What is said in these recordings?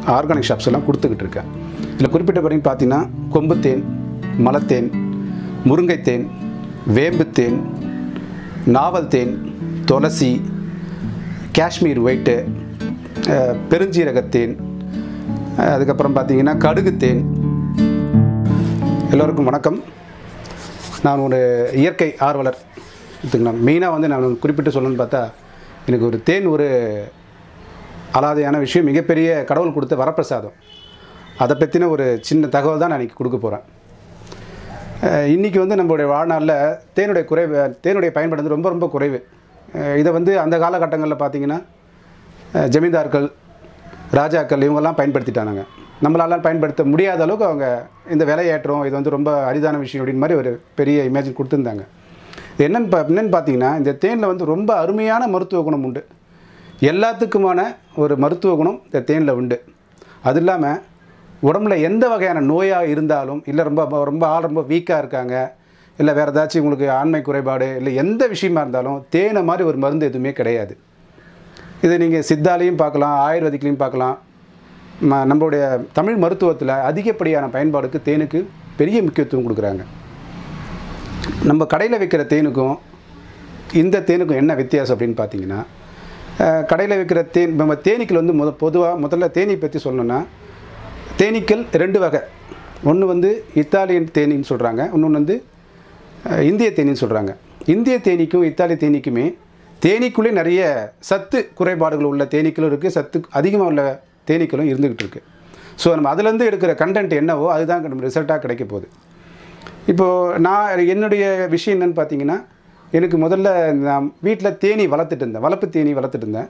Organic shops எல்லாம் கொடுத்துக்கிட்டு இருக்கேன். இதில் குறிப்பிட்ட வரைக்கும் பார்த்தீங்கன்னா கொம்புத்தேன், மலத்தேன், முருங்கைத்தேன், வேம்புத்தேன், நாவல் தேன், துளசி, காஷ்மீர் ஒயிட்டு, பெருஞ்சீரகத்தேன், அதுக்கப்புறம் பார்த்தீங்கன்னா கடுகுத்தேன். எல்லோருக்கும் வணக்கம். நான் ஒரு இயற்கை ஆர்வலர். இதுக்கு மெயினாக வந்து நான் குறிப்பிட்டு சொல்லணும்னு பார்த்தா, எனக்கு ஒரு தேன் ஒரு அலாதையான விஷயம், மிகப்பெரிய கடவுள் கொடுத்த வரப்பிரசாதம். அதை பற்றின ஒரு சின்ன தகவல் தான் நான் இன்றைக்கி கொடுக்க போகிறேன். இன்றைக்கி வந்து நம்மளுடைய வாழ்நாளில் தேனுடைய பயன்பாடு வந்து ரொம்ப ரொம்ப குறைவு. இதை வந்து அந்த காலகட்டங்களில் பார்த்திங்கன்னா ஜமீன்தார்கள், ராஜாக்கள் இவங்கெல்லாம் பயன்படுத்திட்டாங்க. நம்மளால் பயன்படுத்த முடியாத அளவுக்கு அவங்க இந்த விலையேற்றம் இது வந்து ரொம்ப அரிதான விஷயம் அப்படின்னு மாதிரி ஒரு பெரிய இமேஜின் கொடுத்துருந்தாங்க. என்னென்னு பார்த்தீங்கன்னா, இந்த தேனில் வந்து ரொம்ப அருமையான மருத்துவ குணம் உண்டு. எல்லாத்துக்குமான ஒரு மருத்துவ குணம் இந்த தேனில் உண்டு. அது இல்லாமல் உடம்புல எந்த வகையான நோயாக இருந்தாலும், இல்லை ரொம்ப வீக்காக இருக்காங்க, இல்லை வேறு ஏதாச்சும் உங்களுக்கு ஆண்மை குறைபாடு, இல்லை எந்த விஷயமா இருந்தாலும் தேனை மாதிரி ஒரு மருந்து எதுவுமே கிடையாது. இதை நீங்கள் சித்தாலையும் பார்க்கலாம், ஆயுர்வேதிக்லையும் பார்க்கலாம். நம்மளுடைய தமிழ் மருத்துவத்தில் அதிகப்படியான பயன்பாடுக்கு தேனுக்கு பெரிய முக்கியத்துவம் கொடுக்குறாங்க. நம்ம கடையில் விற்கிற தேனுக்கும் இந்த தேனுக்கும் என்ன வித்தியாசம் அப்படின்னு பார்த்தீங்கன்னா, கடையில் விற்கிற தேன், நம்ம தேனீக்கள் வந்து முதல்ல தேனீ பற்றி சொல்லணுன்னா, தேனீக்கள் ரெண்டு வகை. ஒன்று வந்து இத்தாலியன் தேனின்னு சொல்கிறாங்க, இன்னொன்று வந்து இந்திய தேனின்னு சொல்கிறாங்க. இந்திய தேனீக்கும் இத்தாலிய தேனீக்குமே தேனீக்குள்ளே நிறைய சத்து குறைபாடுகள் உள்ள தேனீக்களும் இருக்குது, சத்து அதிகமாக உள்ள தேனீக்களும் இருந்துக்கிட்டு இருக்குது. ஸோ நம்ம அதுலேருந்து எடுக்கிற கண்டென்ட் என்னவோ அதுதான் நம்ம ரிசல்ட்டாக கிடைக்க போகுது. இப்போது நான் என்னுடைய விஷயம் என்னென்னு பார்த்தீங்கன்னா, எனக்கு முதல்ல நான் வீட்டில் தேனி வளர்த்துட்டு இருந்தேன், வளர்ப்பு தேனி வளர்த்துட்டு இருந்தேன்.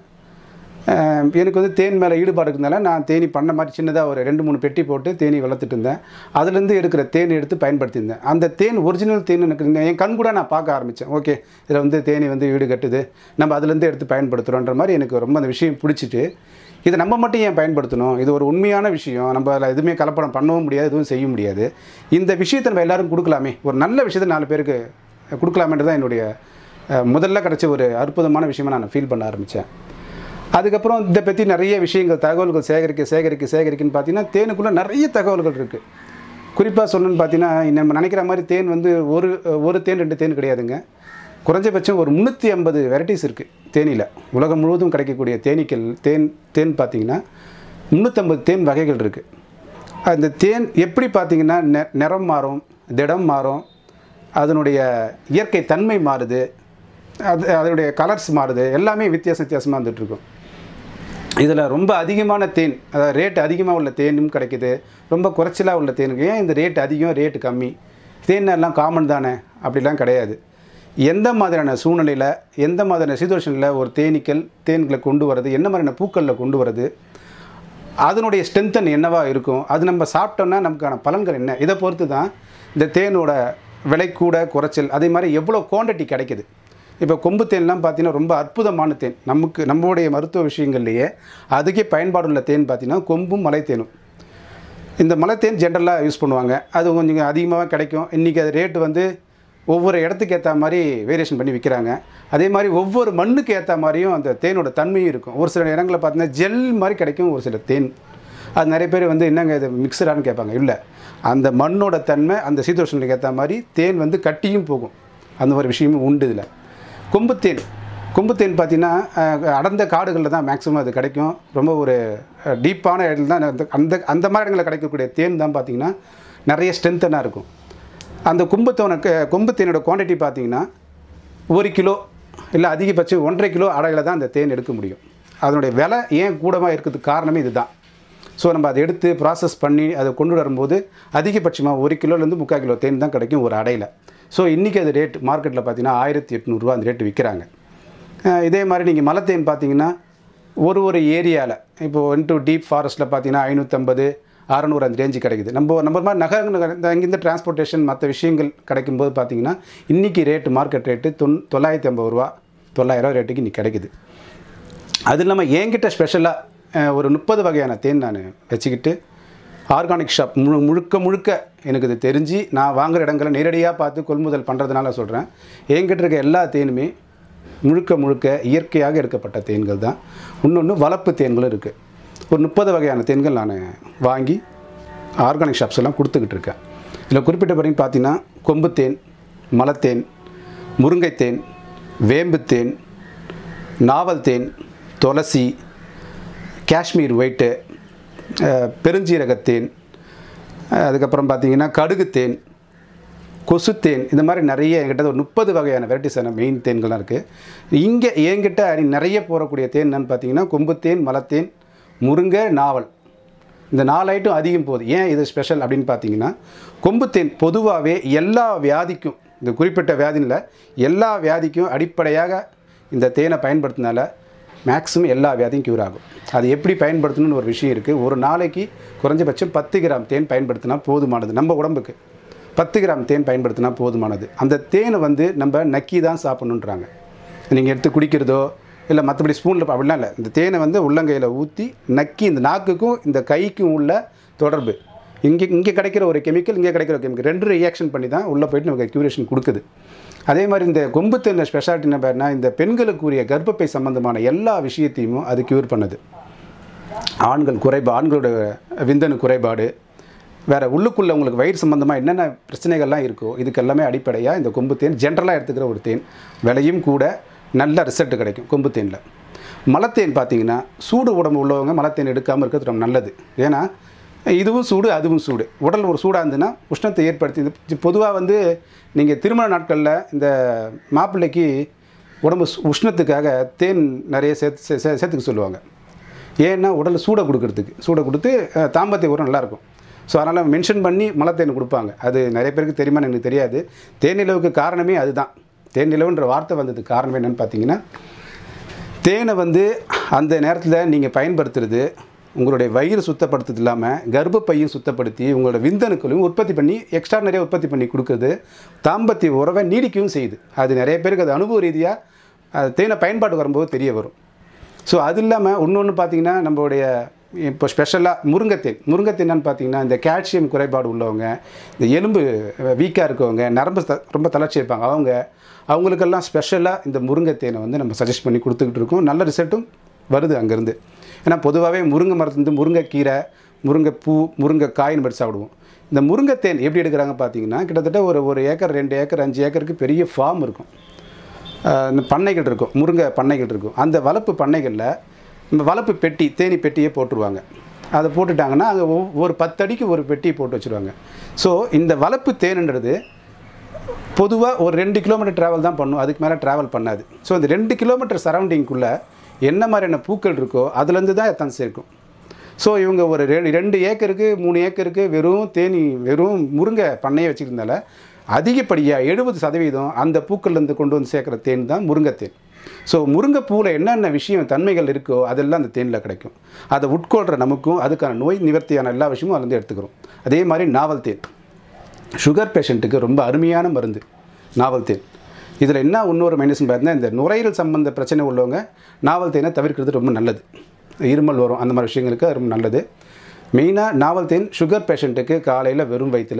எனக்கு வந்து தேன் மேலே ஈடுபாடு இருந்தனால நான் தேனி பண்ண மாதிரி சின்னதாக ஒரு 2-3 பெட்டி போட்டு தேனி வளர்த்துட்டு இருந்தேன். அதுலேருந்து எடுக்கிற தேன் எடுத்து பயன்படுத்தியிருந்தேன். அந்த தேன் ஒரிஜினல் தேன் எனக்கு என் கண் கூட நான் பார்க்க ஆரம்பித்தேன். ஓகே, இதில் வந்து தேனி வந்து வீடு கட்டுது, நம்ம அதுலேருந்து எடுத்து பயன்படுத்துகிறோன்ற மாதிரி எனக்கு ரொம்ப அந்த விஷயம் பிடிச்சிட்டு, இதை நம்ம மட்டும் ஏன் பயன்படுத்தணும், இது ஒரு உண்மையான விஷயம், நம்ம அதில் எதுவுமே கலப்படம் பண்ணவும் முடியாது, எதுவும் செய்ய முடியாது, இந்த விஷயத்தை நம்ம எல்லோரும் கொடுக்கலாமே, ஒரு நல்ல விஷயத்தை 4 பேருக்கு கொடுக்கலாமேன்றது தான் என்னுடைய முதல்ல கிடச்ச ஒரு அற்புதமான விஷயமாக நான் ஃபீல் பண்ண ஆரம்பித்தேன். அதுக்கப்புறம் இதை பற்றி நிறைய விஷயங்கள், தகவல்கள் சேகரிக்குன்னு பார்த்தீங்கன்னா, தேனுக்குள்ளே நிறைய தகவல்கள் இருக்குது. குறிப்பாக சொல்லணும்னு பார்த்தீங்கன்னா, நம்ம நினைக்கிற மாதிரி தேன் வந்து ஒரு தேன் 2 தேன் கிடையாதுங்க. குறைஞ்சபட்சம் ஒரு 350 வெரைட்டிஸ் இருக்குது தேனியில். உலகம் முழுவதும் கிடைக்கக்கூடிய தேன் பார்த்திங்கன்னா 350 தேன் வகைகள் இருக்குது. அந்த தேன் எப்படி பார்த்திங்கன்னா நிறம் மாறும், திடம் மாறும், அதனுடைய இயற்கை தன்மை மாறுது, அதனுடைய கலர்ஸ் மாறுது, எல்லாமே வித்தியாசமாக வந்துட்டுருக்கும். இதில் ரொம்ப அதிகமான தேன், அதாவது ரேட் அதிகமாக உள்ள தேனும் கிடைக்கிது, ரொம்ப குறைச்சலாக உள்ள தேனுக்கு ஏன் இந்த ரேட் அதிகம் ரேட்டு கம்மி, தேன் எல்லாம் காமன் தானே அப்படிலாம் கிடையாது. எந்த மாதிரியான சூழ்நிலையில், எந்த மாதிரியான சிச்சுவேஷனில் ஒரு தேன்களை கொண்டு வரது, என்ன மாதிரியான பூக்களில் கொண்டு வரது, அதனுடைய ஸ்ட்ரென்த்தன் என்னவாக இருக்கும், அது நம்ம சாப்பிட்டோம்னா நமக்கான பலன்கள் என்ன, இதை பொறுத்து தான் இந்த தேனோட விலை கூட குறைச்சல், அதே மாதிரி எவ்வளோ குவான்டிட்டி கிடைக்கிது. இப்போ கொம்பு தேன்லாம் பார்த்தீங்கன்னா ரொம்ப அற்புதமான தேன். நம்மளுடைய மருத்துவ விஷயங்கள்லேயே அதுக்கே பயன்பாடுள்ள தேன் பார்த்திங்கன்னா கொம்பும் மலைத்தேனும். இந்த மலைத்தேன் ஜென்ரலாக யூஸ் பண்ணுவாங்க, அது கொஞ்சம் அதிகமாக கிடைக்கும். இன்றைக்கி அது ரேட்டு வந்து ஒவ்வொரு இடத்துக்கு ஏற்ற மாதிரி வேரியேஷன் பண்ணி விற்கிறாங்க. அதே மாதிரி ஒவ்வொரு மண்ணுக்கு ஏற்ற மாதிரியும் அந்த தேனோட தன்மையும் இருக்கும். ஒரு சில இடங்களில் பார்த்தீங்கன்னா ஜெல் மாதிரி கிடைக்கும் ஒரு சில தேன். அது நிறைய பேர் வந்து என்னங்க இது மிக்சரானு கேட்பாங்க. இல்லை, அந்த மண்ணோட தன்மை அந்த சீதோஷனுக்கு ஏற்ற மாதிரி தேன் வந்து கட்டியும் போகும், அந்த ஒரு விஷயமும் உண்டு. இதில் கொம்புத்தேன் பார்த்திங்கன்னா அடர்ந்த காடுகளில் தான் மேக்ஸிமம் அது கிடைக்கும். ரொம்ப ஒரு டீப்பான இடத்துல தான் அந்த மாதிரி இடங்களில் கிடைக்கக்கூடிய தேன் தான் பார்த்திங்கன்னா நிறைய ஸ்ட்ரென்த்தனாக இருக்கும். அந்த கொம்பு தேனோட குவான்டிட்டி பார்த்திங்கன்னா 1 கிலோ இல்லை அதிகபட்சம் 1.5 கிலோ அடையில் தான் அந்த தேன் எடுக்க முடியும். அதனுடைய விலை ஏன் கூடமாக இருக்கிறதுக்கு காரணமே இது தான். ஸோ நம்ம அதை எடுத்து ப்ராசஸ் பண்ணி அதை கொண்டு வரும்போது அதிகபட்சமாக 1 கிலோலேருந்து 3/4 கிலோ தேன் தான் கிடைக்கும் ஒரு அடையில். ஸோ இன்றைக்கி அது ரேட் மார்க்கெட்டில் பார்த்தீங்கன்னா 1800 ரூபா அந்த ரேட்டு விற்கிறாங்க. இதே மாதிரி நீங்கள் மலைத்தேன் பார்த்தீங்கன்னா ஒரு ஏரியாவில் இப்போ இன்ட்டு டீப் ஃபாரஸ்ட்டில் பார்த்தீங்கன்னா 550-600 அந்த ரேஞ்சு கிடைக்குது. நம்ம மாதிரி இங்கேருந்து டிரான்ஸ்போர்ட்டேஷன் மற்ற விஷயங்கள் கிடைக்கும்போது பார்த்தீங்கன்னா இன்றைக்கி மார்க்கெட் ரேட்டு 950 ரூபா 900 ரேட்டுக்கு இன்றைக்கி கிடைக்குது. அது இல்லாமல் என்கிட்ட ஸ்பெஷலாக ஒரு 30 வகையான தேன் நான் வச்சுக்கிட்டு ஆர்கானிக் ஷாப் முழுக்க எனக்கு இது தெரிஞ்சு நான் வாங்குகிற இடங்களை நேரடியாக பார்த்து கொள்முதல் பண்ணுறதுனால சொல்கிறேன். என்கிட்ட இருக்க எல்லா தேனுமே முழுக்க இயற்கையாக எடுக்கப்பட்ட தேன்கள் தான். இன்னொன்று வளர்ப்பு தேன்களும் இருக்குது. ஒரு 30 வகையான தேன்கள் நான் வாங்கி ஆர்கானிக் ஷாப்ஸ் எல்லாம் கொடுத்துக்கிட்டு இருக்கேன். இதில் குறிப்பிட்ட வரைக்கும் பார்த்தீங்கன்னா கொம்புத்தேன், மலத்தேன், முருங்கைத்தேன், வேம்புத்தேன், நாவல் தேன், துளசி, காஷ்மீர் ஒயிட்டு, பெருஞ்சீரகத்தேன், அதுக்கப்புறம் பார்த்திங்கன்னா கடுகுத்தேன், கொசுத்தேன், இந்த மாதிரி நிறைய என்கிட்ட ஒரு 30 வகையான வெரைட்டிஸான மெயின் தேன்கள்லாம் இருக்குது. இங்கே என்கிட்ட நிறைய போகக்கூடிய தேன் என்னன்னு பார்த்தீங்கன்னா கொம்புத்தேன், மலத்தேன், முருங்கை, நாவல், இந்த 4 ஐட்டம் அதிகம் போகுது. ஏன் இது ஸ்பெஷல் அப்படின்னு பார்த்தீங்கன்னா கொம்புத்தேன் பொதுவாகவே எல்லா வியாதிக்கும், இந்த குறிப்பிட்ட வியாதியில் எல்லா வியாதிக்கும் அடிப்படையாக இந்த தேனை பயன்படுத்தினால மேக்ஸிமம் எல்லா வியாதியும் க்யூர் ஆகும். அது எப்படி பயன்படுத்தணும்னு ஒரு விஷயம் இருக்குது. ஒரு நாளைக்கு குறைஞ்சபட்சம் 10 கிராம் தேன் பயன்படுத்தினா போதுமானது. நம்ம உடம்புக்கு 10 கிராம் தேன் பயன்படுத்தினா போதுமானது. அந்த தேனை வந்து நம்ம நக்கி தான் சாப்பிட்ணுன்றாங்க. நீங்கள் எடுத்து குடிக்கிறதோ இல்லை மற்றபடி ஸ்பூனில் அப்படிலாம் இல்லை. இந்த தேனை வந்து உள்ளங்கையில் ஊற்றி நக்கி இந்த நாக்குக்கும் இந்த கைக்கும் உள்ள தொடர்பு, இங்கே கிடைக்கிற ஒரு கெமிக்கல், இங்கே கிடைக்கிற ஒரு கெமிக்கல், 2 ரியாக்ஷன் பண்ணி தான் உள்ளே போய்ட்டு நமக்கு க்யூரேஷன் கொடுக்குது. அதே மாதிரி இந்த கொம்புத்தேன் ஸ்பெஷாலிட்டி என்ன பேர்னா இந்த பெண்களுக்குரிய கர்ப்பப்பை சம்பந்தமான எல்லா விஷயத்தையும் அது க்யூர் பண்ணுது. ஆண்களோட விந்தணு குறைபாடு, வேறு உள்ளுக்குள்ளே உங்களுக்கு வயிறு சம்மந்தமாக என்னென்ன பிரச்சனைகள்லாம் இருக்கோ இதுக்கு எல்லாமே அடிப்படையாக இந்த கொம்புத்தேன் ஜென்ரலாக எடுத்துக்கிற ஒரு தேன். விலையும் கூட, நல்ல ரிசல்ட் கிடைக்கும் கொம்புத்தேனில். மலத்தேன் பார்த்திங்கன்னா சூடு உடம்பு உள்ளவங்க மலத்தேன் எடுக்காமல் இருக்கிறது ரொம்ப நல்லது. ஏன்னா இதுவும் சூடு அதுவும் சூடு, உடல் ஒரு சூடாக இருந்துன்னா உஷ்ணத்தை ஏற்படுத்தி, பொதுவாக வந்து நீங்கள் திருமண நாட்களில் இந்த மாப்பிள்ளைக்கு உடம்பு உஷ்ணத்துக்காக தேன் நிறைய சேர்த்துக்க சொல்லுவாங்க. ஏன்னா உடல் சூடை கொடுத்து தாம்பத்திய உரம் நல்லாயிருக்கும். ஸோ அதனால் மென்ஷன் பண்ணி மலத்தேன் கொடுப்பாங்க. அது நிறைய பேருக்கு தெரியுமான்னு எனக்கு தெரியாது. தேனிலவுக்கு காரணமே அதுதான். தேனிலவுன்ற வார்த்தை வந்ததுக்கு காரணம் என்னென்னு பார்த்தீங்கன்னா தேனை வந்து அந்த நேரத்தில் நீங்கள் பயன்படுத்துறது உங்களுடைய வயிறு சுத்தப்படுத்துறது இல்லாமல் கர்ப்பப்பையும் சுத்தப்படுத்தி உங்களோட விந்தணுக்களையும் உற்பத்தி பண்ணி எக்ஸ்ட்ரா நிறைய உற்பத்தி பண்ணி கொடுக்குறது, தாம்பத்திய உறவை நீடிக்கவும் செய்யுது. அது நிறைய பேருக்கு அது அனுபவ ரீதியாக தேனை பயன்பாடு வரும்போது தெரிய வரும். ஸோ அது இல்லாமல் இன்னொன்று பார்த்தீங்கன்னா நம்மளுடைய இப்போ ஸ்பெஷலாக முருங்கைத்தேன்னு பார்த்தீங்கன்னா இந்த கால்சியம் குறைபாடு உள்ளவங்க, இந்த எலும்பு வீக்காக இருக்கவங்க, நரம்பு ரொம்ப தளர்ச்சி இருப்பாங்க, அவங்களுக்கெல்லாம் ஸ்பெஷலாக இந்த முருங்கைத்தேனை வந்து நம்ம சஜஸ்ட் பண்ணி கொடுத்துக்கிட்டு இருக்கோம். நல்ல ரிசல்ட்டும் வருது அங்கேருந்து. ஏன்னா பொதுவாகவே முருங்கை மரத்துலேருந்து முருங்கைக்கீரை, முருங்கைப்பூ, முருங்கைக்காய் படி சாப்பிடுவோம். இந்த முருங்கைத்தேன் எப்படி எடுக்கிறாங்க பார்த்தீங்கன்னா கிட்டத்தட்ட ஒரு ஏக்கர் 2 ஏக்கர் 5 ஏக்கருக்கு பெரிய ஃபார்ம் இருக்கும், இந்த பண்ணைகள் இருக்கும், முருங்கை பண்ணைகள் இருக்கும். அந்த வளர்ப்பு பண்ணைகளில் இந்த வளர்ப்பு பெட்டி, தேனி பெட்டியே போட்டுருவாங்க. அதை போட்டுட்டாங்கன்னா அங்கே ஒரு 10 அடிக்கு ஒரு பெட்டியை போட்டு வச்சுருவாங்க. ஸோ இந்த வளர்ப்பு தேனுன்றது பொதுவாக ஒரு 2 கிலோமீட்டர் ட்ராவல் தான் பண்ணும், அதுக்கு மேலே ட்ராவல் பண்ணாது. ஸோ இந்த 2 கிலோமீட்டர் சரௌண்டிங்குள்ளே என்ன மாதிரியான பூக்கள் இருக்கோ அதுலேருந்து தான் எத்தனை சேர்க்கும். ஸோ இவங்க ஒரு 2 ஏக்கருக்கு 3 ஏக்கருக்கு வெறும் முருங்கை பண்ணையை வச்சுருந்தால அதிகப்படியாக 70% அந்த பூக்கள்லேருந்து கொண்டு வந்து சேர்க்குற தேன் தான் முருங்கைத்தேன். ஸோ முருங்கைப்பூவில் என்னென்ன விஷயம் தன்மைகள் இருக்கோ அதெல்லாம் அந்த தேனில் கிடைக்கும். அதை உட்கொள்கிற நமக்கும் அதுக்கான நோய் நிவர்த்தியான எல்லா விஷயமும் அதுலேருந்து எடுத்துக்கிறோம். அதே மாதிரி நாவல் தேன் சுகர் பேஷண்ட்டுக்கு ரொம்ப அருமையான மருந்து நாவல் தேன். இதில் என்ன இன்னொரு மைனஸ்ன்னு பார்த்தீங்கன்னா இந்த நுரையீரல் சம்பந்த பிரச்சனை உள்ளவங்க நாவல் தேனை தவிர்க்கிறது ரொம்ப நல்லது. இருமல் வரும் அந்த மாதிரி விஷயங்களுக்கு ரொம்ப நல்லது. மெயினாக நாவல் தேன் சுகர் பேஷண்ட்டுக்கு காலையில் வெறும் வயிற்றில்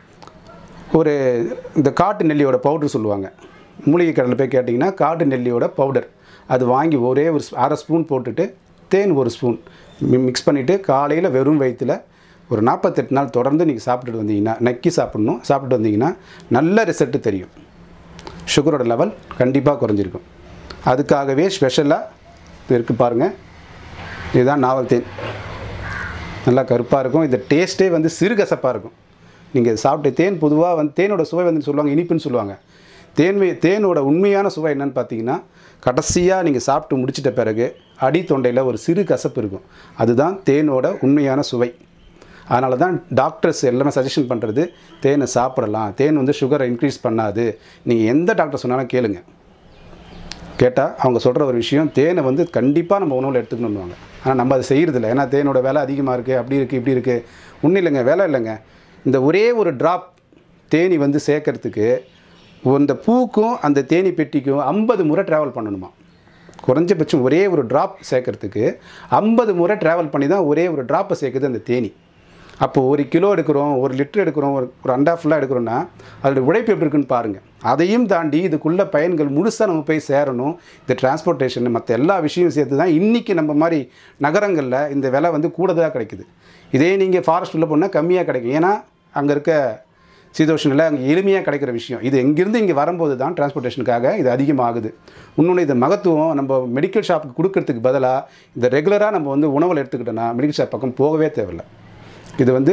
இந்த காட்டு நெல்லியோட பவுட்ரு சொல்லுவாங்க, மூலிகை கடையில் போய் கேட்டிங்கன்னா காட்டு நெல்லியோட பவுடர் அது வாங்கி ஒரே ஒரு 1/2 ஸ்பூன் போட்டுட்டு தேன் 1 ஸ்பூன் மிக்ஸ் பண்ணிவிட்டு காலையில் வெறும் வயிற்றில் ஒரு 48 நாள் தொடர்ந்து நீங்கள் சாப்பிட்டுட்டு வந்தீங்கன்னா, நக்கி சாப்பிட்டு வந்தீங்கன்னா நல்ல ரிசல்ட்டு தெரியும். சுகரோட லெவல் கண்டிப்பாக குறைஞ்சிருக்கும். அதுக்காகவே ஸ்பெஷலாக இருக்குது பாருங்கள், இதுதான் நாவல் தேன். நல்லா கருப்பாக இருக்கும். இந்த டேஸ்ட்டே வந்து சிறுகசப்பாக இருக்கும். நீங்கள் சாப்பிட்ட தேன் பொதுவாக வந்து தேனோட சுவை வந்து சொல்லுவாங்க இனிப்புன்னு சொல்லுவாங்க. தேனோட உண்மையான சுவை என்னென்னு பார்த்தீங்கன்னா கடைசியாக நீங்கள் சாப்பிட்டு முடிச்சிட்ட பிறகு அடி தொண்டையில் ஒரு சிறு கசப்பு இருக்கும். அதுதான் தேனோட உண்மையான சுவை. அதனால தான் டாக்டர்ஸ் எல்லாமே சஜஷன் பண்ணுறது தேனை சாப்பிடலாம், தேன் வந்து சுகரை இன்க்ரீஸ் பண்ணாது. நீங்கள் எந்த டாக்டர் சொன்னாலும் கேளுங்க, கேட்டால் அவங்க சொல்கிற ஒரு விஷயம் தேனை வந்து கண்டிப்பாக நம்ம உணவில் எடுத்துக்கணுன்னுவாங்க. ஆனால் நம்ம அதை செய்கிறதில்ல. ஏன்னா தேனோட விலை அதிகமாக இருக்குது, அப்படி இருக்குது, இப்படி இருக்குது. ஒன்றும் இல்லைங்க, விலை இல்லைங்க. இந்த ஒரே ஒரு ட்ராப் தேனி வந்து சேர்க்கறதுக்கு அந்த பூக்கும் அந்த தேனி பெட்டிக்கும் 50 முறை ட்ராவல் பண்ணணுமா. குறைஞ்சபட்சம் ஒரே ஒரு ட்ராப் சேர்க்கறதுக்கு 50 முறை ட்ராவல் பண்ணி தான் ஒரே ஒரு ட்ராப்பை சேர்க்குது அந்த தேனி. அப்போது 1 கிலோ எடுக்கிறோம், 1 லிட்டர் எடுக்கிறோம், ஒரு அண்டா ஃபுல்லாக எடுக்கிறோன்னா அதோடய உழைப்பு எப்படி இருக்குன்னு பாருங்கள். அதையும் தாண்டி இதுக்குள்ள பயன்கள் முழுசாக நம்ம போய் சேரணும். இந்த டிரான்ஸ்போர்ட்டேஷன் மற்ற எல்லா விஷயமும் சேர்த்து தான் இன்றைக்கி நம்ம மாதிரி நகரங்களில் இந்த விலை வந்து கூடுதலாக கிடைக்குது. இதே நீங்கள் ஃபாரஸ்ட் உள்ள போனால் கம்மியாக கிடைக்கும். ஏன்னா அங்கே இருக்க சீதோஷனில் அங்கே எளிமையாக கிடைக்கிற விஷயம். இது எங்கேருந்து இங்கே வரும்போது தான் டிரான்ஸ்போர்ட்டேஷனுக்காக இது அதிகமாகுது. இன்னொன்று இந்த மகத்துவம் நம்ம மெடிக்கல் ஷாப்புக்கு கொடுக்கறதுக்கு பதிலாக இந்த ரெகுலராக நம்ம வந்து உணவில் எடுத்துக்கிட்டோன்னா மெடிக்கல் ஷாப் பக்கம் போகவே தேவையில்லை. இது வந்து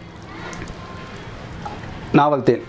நாவல் தேன்.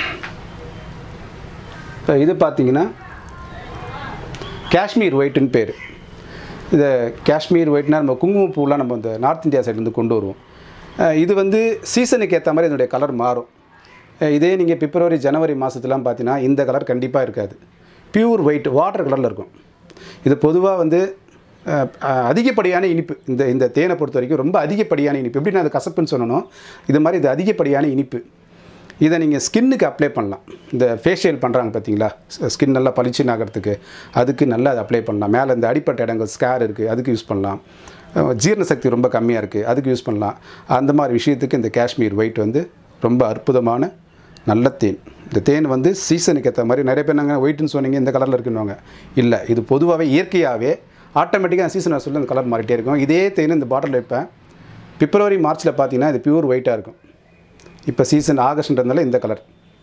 இப்போ இது பார்த்திங்கன்னா காஷ்மீர் ஒயிட்டுன்னு பேர். இதை காஷ்மீர் ஒயிட்னா நம்ம குங்குமப்பூலாம் நம்ம இந்த நார்த் இந்தியா சைட்லேருந்து கொண்டு வருவோம். இது வந்து சீசனுக்கு ஏற்ற மாதிரி இதனுடைய கலர் மாறும். இதே நீங்கள் பிப்ரவரி ஜனவரி மாதத்துலாம் பார்த்தீங்கன்னா இந்த கலர் கண்டிப்பாக இருக்காது. பியூர் ஒயிட் வாட்டர் கலரில் இருக்கும். இது பொதுவாக வந்து அதிகப்படியான இனிப்பு. இந்த தேனை பொறுத்த வரைக்கும் ரொம்ப அதிகப்படியான இனிப்பு. எப்படி நான் அது கசப்புன்னு சொன்னனோ இது மாதிரி இது அதிகப்படியான இனிப்பு. இதை நீங்கள் ஸ்கின்னுக்கு அப்ளை பண்ணலாம். இந்த ஃபேஷியல் பண்ணுறாங்க பார்த்தீங்களா, ஸ்கின் நல்லா பளிச்சுன்னு ஆகிறதுக்கு, அதுக்கு நல்லா அதை அப்ளை பண்ணலாம். மேலே இந்த அடிப்பட்ட இடங்கள் ஸ்கேர் இருக்குது, அதுக்கு யூஸ் பண்ணலாம். ஜீரண சக்தி ரொம்ப கம்மியாக இருக்குது, அதுக்கு யூஸ் பண்ணலாம். அந்த மாதிரி விஷயத்துக்கு இந்த காஷ்மீர் ஒயிட் வந்து ரொம்ப அற்புதமான நல்ல தேன். இந்த தேன் வந்து சீசனுக்கு ஏற்ற மாதிரி நிறைய பேர் நாங்கள் ஒயிட்டுன்னு சொன்னீங்க இந்த கலரில் இருக்குன்னுவாங்க. இல்லை, இது பொதுவாகவே இயற்கையாகவே ஆட்டோமேட்டிக்காக சீசன் சொல்லி அந்த கலர் மாறிட்டே இருக்கும். இதே தேன் இந்த பாட்டில் வைப்பேன். பிப்ரவரி மார்ச்சில் பார்த்தீங்கன்னா இது பியூர் ஒயிட்டாக இருக்கும். இப்போ சீசன் ஆகஸ்ட்ன்றதுனால இந்த கலர்.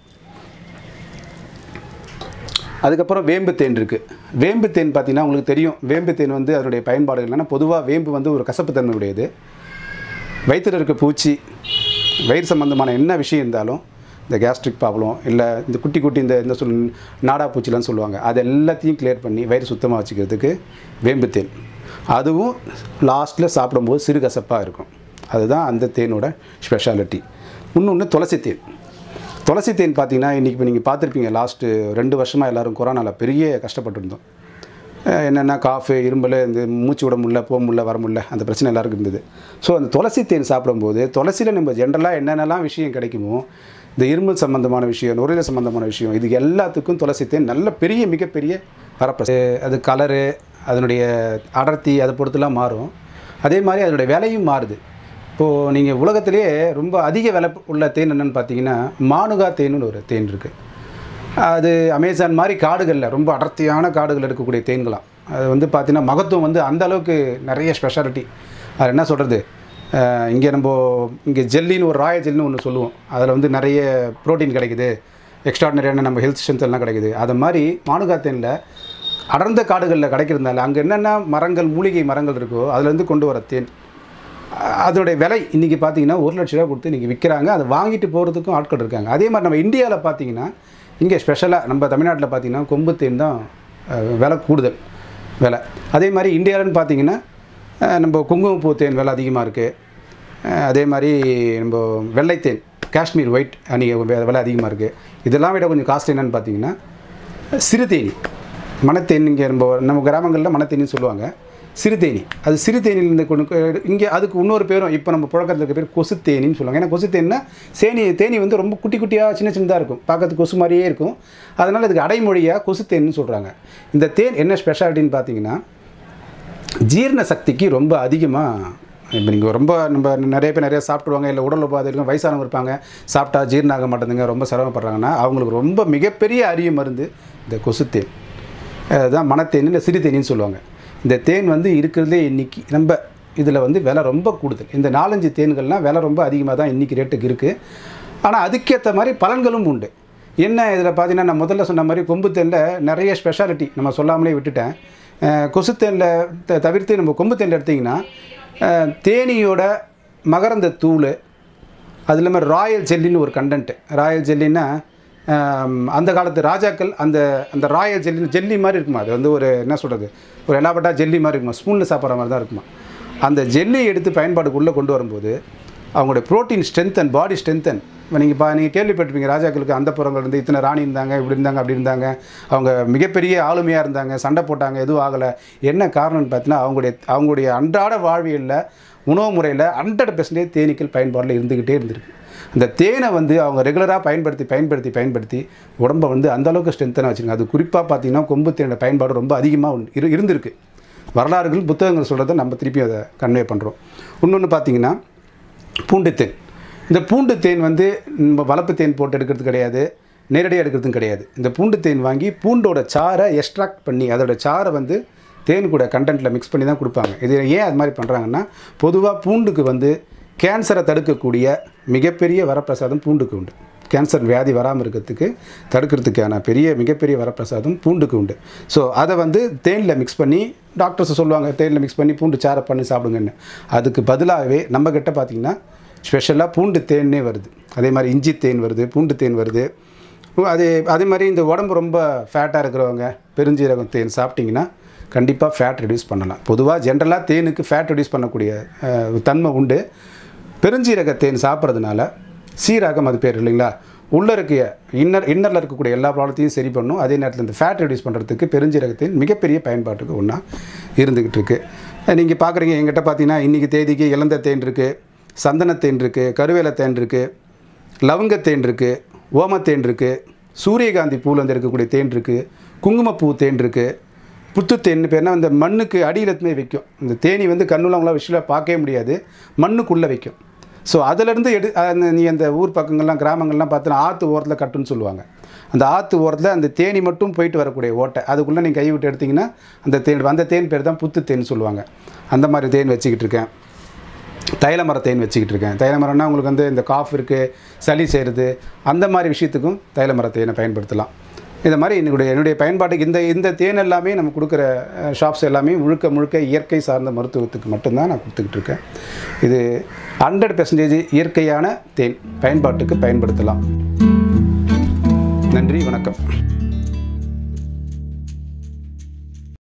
அதுக்கப்புறம் வேம்பு தேன் இருக்குது. வேம்பு தேன் பார்த்திங்கன்னா உங்களுக்கு தெரியும். வேம்பு தேன் வந்து அதனுடைய பயன்பாடுகள் என்னென்னா, பொதுவாக வேம்பு வந்து ஒரு கசப்பு தன்மை உடையது. வயிற்றில் இருக்க பூச்சி, வயிறு சம்மந்தமான என்ன விஷயம் இருந்தாலும், இந்த கேஸ்ட்ரிக் ப்ராப்ளம் இல்லை இந்த குட்டி குட்டி இந்த நாடா பூச்சிலாம் சொல்லுவாங்க, அது எல்லாத்தையும் கிளியர் பண்ணி வயிறு சுத்தமாக வச்சுக்கிறதுக்கு வேம்பு தேன். அதுவும் லாஸ்ட்டில் சாப்பிடும்போது சிறு கசப்பாக இருக்கும். அதுதான் அந்த தேனோட ஸ்பெஷாலிட்டி. இன்னொன்று துளசி தேன். துளசி தேன் பார்த்திங்கன்னா இன்றைக்கி இப்போ நீங்கள் பார்த்துருப்பீங்க, லாஸ்ட்டு 2 வருஷமாக எல்லோரும் கொரோனாவில் பெரிய கஷ்டப்பட்டுருந்தோம். என்னென்னா காஃபு, இரும்பல், இந்த மூச்சு விட முடியல, போக முடியல, வர முடியல, அந்த பிரச்சனை எல்லாருக்கும் இருந்தது. ஸோ அந்த துளசி தேன் சாப்பிடும்போது துளசியில் நம்ம ஜென்ரலாக என்னென்னலாம் விஷயம் கிடைக்குமோ, இந்த இருமல் சம்மந்தமான விஷயம், நுரையீரல் சம்மந்தமான விஷயம், இது எல்லாத்துக்கும் துளசி தேன் நல்ல பெரிய மிகப்பெரிய வரப்பிரசாதம். அது கலரு, அதனுடைய அடர்த்தி அதை பொறுத்துலாம் மாறும். அதே மாதிரி அதனுடைய விலையும் மாறுது. இப்போது நீங்கள் உலகத்திலே ரொம்ப அதிக விலை உள்ள தேன் என்னென்னு பார்த்தீங்கன்னா மானுகா தேன்னு ஒரு தேன் இருக்குது. அது அமேசான் மாதிரி காடுகளில், ரொம்ப அடர்த்தியான காடுகளில் இருக்கக்கூடிய தேன்களாம். அது வந்து பார்த்திங்கன்னா மகத்துவம் வந்து அந்த அளவுக்கு நிறைய ஸ்பெஷாலிட்டி. அது என்ன சொல்கிறது, இங்கே ஜெல்லின்னு ஒரு ராயல் ஜெல்லின்னு ஒன்று சொல்லுவோம். அதில் வந்து நிறைய ப்ரோட்டீன் கிடைக்குது, எக்ஸ்ட்ராடினரியான நம்ம ஹெல்த் ஸ்ட்ரென்த் எல்லாம் கிடைக்குது. அது மாதிரி மானுகா தேனில் அடர்ந்த காடுகளில் கிடைக்கிறதுனால அங்கே என்னென்ன மரங்கள், மூலிகை மரங்கள் இருக்கோ அதுலேருந்து கொண்டு வர தேன். அதோடைய விலை இன்றைக்கி பார்த்திங்கன்னா 1 லட்ச ரூபா கொடுத்து இன்றைக்கி விற்கிறாங்க. அதை வாங்கிட்டு போகிறதுக்கும் ஆட்கள் இருக்காங்க. அதே மாதிரி நம்ம இந்தியாவில் பார்த்திங்கன்னா இங்கே ஸ்பெஷலாக நம்ம தமிழ்நாட்டில் பார்த்திங்கன்னா கொம்பு தேன் தான் விலை கூடுதல் விலை. அதே மாதிரி இந்தியாவில்னு பார்த்திங்கன்னா நம்ம குங்குமப்பூ தேன் விலை அதிகமாக இருக்குது. அதே மாதிரி நம்ம வெள்ளைத்தேன், காஷ்மீர் ஒயிட் ஹனி விலை அதிகமாக இருக்குது. இதெல்லாம் விட கொஞ்சம் காஸ்ட் என்னென்னு பார்த்திங்கன்னா சிறுதேனி, மணத்தேன். இங்கே நம்ம கிராமங்களில் மணத்தேனின்னு சொல்லுவாங்க. சிறுதேனி, அது சிறுதேனிலேருந்து கொண்டு இங்கே அதுக்கு இன்னொரு பேரும் இப்போ நம்ம புழக்கத்தில் இருக்க பேர் கொசுத்தேனின்னு சொல்லுவாங்க. ஏன்னா கொசுத்தேன்னா தேனி வந்து ரொம்ப குட்டி குட்டியாக சின்ன சின்னதாக இருக்கும், பார்க்கறதுக்கு கொசு மாதிரியே இருக்கும். அதனால் இதுக்கு அடைமொழியாக கொசுத்தேன்னு சொல்கிறாங்க. இந்த தேன் என்ன ஸ்பெஷாலிட்டின்னு பார்த்தீங்கன்னா ஜீரண சக்திக்கு ரொம்ப அதிகமாக. இப்போ நீங்கள் நம்ம நிறைய பேர் நிறைய சாப்பிடுவாங்க, இல்லை உடல் உபாதை இருக்கும், வயசானவங்க இருப்பாங்க, சாப்பிட்டா ஜீரணம் ஆக மாட்டேங்குங்க, ரொம்ப சிரமப்படுறாங்கன்னா அவங்களுக்கு ரொம்ப மிகப்பெரிய அரிய மருந்து இந்த கொசுத்தேன். அதுதான் மணத்தேன் இல்லை சிறுதேனின்னு சொல்லுவாங்க. இந்த தேன் வந்து இருக்கிறதே இன்றைக்கி நம்ம இதில் வந்து விலை ரொம்ப கூடுதல். இந்த 4-5 தேன்கள்லாம் விலை ரொம்ப அதிகமாக தான் இன்றைக்கி ரேட்டுக்கு இருக்குது. ஆனால் அதுக்கேற்ற மாதிரி பலன்களும் உண்டு. என்ன இதில் பார்த்தீங்கன்னா நான் முதல்ல சொன்ன மாதிரி கொம்பு தேனில் நிறைய ஸ்பெஷாலிட்டி நம்ம சொல்லாமலே விட்டுட்டேன். கொசுத்தேனில் தவிர்த்து நம்ம கொம்பு தேனில் எடுத்திங்கன்னா தேனியோட மகரந்த தூள், அது இல்லாமல் ராயல் ஜெல்லின்னு ஒரு கண்டென்ட்டு. ராயல் ஜெல்லின்னா அந்த காலத்து ராஜாக்கள் அந்த ராயல் ஜெல்லி மாதிரி இருக்குமா, அது வந்து ஒரு என்ன சொல்கிறது, ஒரு எலாபட்டா ஜெல்லி மாதிரி இருக்குமா, ஸ்பூனில் சாப்பிட்ற மாதிரி தான் இருக்குமா. அந்த ஜெல்லியை எடுத்து பயன்பாடுக்குள்ளே கொண்டு வரும்போது அவங்களுடைய ப்ரோட்டீன் ஸ்ட்ரென்த்தன், பாடி ஸ்ட்ரென்த்தன். இப்போ நீங்கள் கேள்விப்பட்டிருப்பீங்க, ராஜாக்களுக்கு அந்த புறங்கள் இருந்து இத்தனை ராணி இருந்தாங்க, இப்படி இருந்தாங்க, அப்படி இருந்தாங்க, அவங்க மிகப்பெரிய ஆளுமையாக இருந்தாங்க, சண்டை போட்டாங்க, எதுவும் ஆகலை. என்ன காரணம்னு பார்த்தீங்கன்னா அவங்களுடைய அன்றாட வாழ்வியலில் உணவு முறையில் 100% தேனீக்கள் பயன்பாடில் இருந்துக்கிட்டே இருந்திருக்கு. அந்த தேனை வந்து அவங்க ரெகுலராக பயன்படுத்தி உடம்பை வந்து அந்தளவுக்கு ஸ்ட்ரென்த்தனாக வச்சுருங்க. அது குறிப்பாக பார்த்திங்கன்னா கொம்பு தேனோட பயன்பாடு ரொம்ப அதிகமாக இருந்திருக்கு. வரலாறுகள், புத்தகங்கள் சொல்கிறத நம்ம திருப்பி அதை கன்வே பண்ணுறோம். இன்னொன்று பார்த்திங்கன்னா பூண்டு தேன். இந்த பூண்டு தேன் வந்து நம்ம வளர்ப்பு தேன் போட்டு எடுக்கிறது கிடையாது, நேரடியாக எடுக்கிறதும் கிடையாது. இந்த பூண்டு தேன் வாங்கி பூண்டோட சாறை எக்ஸ்ட்ராக்ட் பண்ணி அதோட சாறை வந்து தேன் கூட கண்டென்ட்டில் மிக்ஸ் பண்ணி தான் கொடுப்பாங்க. இது ஏன் அது மாதிரி பண்ணுறாங்கன்னா, பொதுவாக பூண்டுக்கு வந்து கேன்சரை தடுக்கக்கூடிய மிகப்பெரிய வரப்பிரசாதம் பூண்டுக்கு உண்டு. கேன்சர் வியாதி வராமல் இருக்கிறதுக்கு தடுக்கிறதுக்கான மிகப்பெரிய வரப்பிரசாதம் பூண்டுக்கு உண்டு. ஸோ அதை வந்து தேனில் மிக்ஸ் பண்ணி டாக்டர்ஸ் சொல்லுவாங்க, தேனில் மிக்ஸ் பண்ணி பூண்டு சாரை பண்ணி சாப்பிடுங்கன்னு. அதுக்கு பதிலாகவே நம்மக்கிட்ட பார்த்திங்கன்னா ஸ்பெஷலாக பூண்டு தேனே வருது. அதே மாதிரி இஞ்சி தேன் வருது, பூண்டு தேன் வருது. அதே மாதிரி இந்த உடம்பு ரொம்ப ஃபேட்டாக இருக்கிறவங்க பெருஞ்சீரகம் தேன் சாப்பிட்டிங்கன்னா கண்டிப்பாக ஃபேட் ரெடியூஸ் பண்ணலாம். பொதுவாக ஜென்ரலாக தேனுக்கு ஃபேட் ரெடியூஸ் பண்ணக்கூடிய தன்மை உண்டு. பெருஞ்சீரக தேன் சாப்பிட்றதுனால சீரகம் அது பேர் இல்லைங்களா, உள்ளே இருக்க இன்னரில் இருக்கக்கூடிய எல்லா ப்ராப்ளத்தையும் சரி பண்ணும். அதே நேரத்தில் இந்த ஃபேட் ரெடியூஸ் பண்ணுறதுக்கு பெருஞ்சீரக தேன் மிகப்பெரிய பயன்பாட்டுக்கு ஒன்றா இருந்துக்கிட்டு இருக்குது. நீங்கள் பார்க்குறீங்க, எங்கிட்ட பார்த்தீங்கன்னா இன்றைக்கி தேதிக்கு இலந்த தேன் இருக்குது, சந்தனத்தேன் இருக்குது, கருவேல தேன் இருக்குது, லவங்கத்தேன் இருக்குது, ஓமத்தேன் இருக்குது, சூரியகாந்தி பூலேருந்து இருக்கக்கூடிய தேன் இருக்குது, குங்குமப்பூ தேன் இருக்குது, புத்து தேன் பேர்னா இந்த மண்ணுக்கு அடியிலத்துமே வைக்கும். இந்த தேனி வந்து கண்ணுலாம் விஷயம் பார்க்கவே முடியாது, மண்ணுக்குள்ளே வைக்கும். ஸோ அதிலேருந்து நீ அந்த ஊர் பக்கங்கள்லாம் கிராமங்கள்லாம் பார்த்தா ஆற்று ஓரத்தில் கட்டுன்னு சொல்லுவாங்க. அந்த ஆற்று ஓரத்தில் அந்த தேனி மட்டும் போயிட்டு வரக்கூடிய ஓட்டை, அதுக்குள்ளே நீங்கள் கை விட்டு எடுத்திங்கன்னா அந்த தேன் பேர் தான் புத்து தேன் சொல்லுவாங்க. அந்த மாதிரி தேன் வச்சுக்கிட்டு இருக்கேன். தைல மர தேன் வச்சுக்கிட்டு இருக்கேன். தைல மரம்னா உங்களுக்கு வந்து இந்த காஃப் இருக்குது, சளி செய்கிறது, அந்த மாதிரி விஷயத்துக்கும் தைல மர தேனை பயன்படுத்தலாம். இந்த மாதிரி என்னுடைய பயன்பாட்டுக்கு இந்த தேன் எல்லாமே நம்ம கொடுக்குற ஷாப்ஸ் எல்லாமே முழுக்க இயற்கை சார்ந்த மருத்துவத்துக்கு மட்டும்தான் நான் கொடுத்துக்கிட்டு இருக்கேன். இது 100% இயற்கையான தேன், பயன்பாட்டுக்கு பயன்படுத்தலாம். நன்றி, வணக்கம்.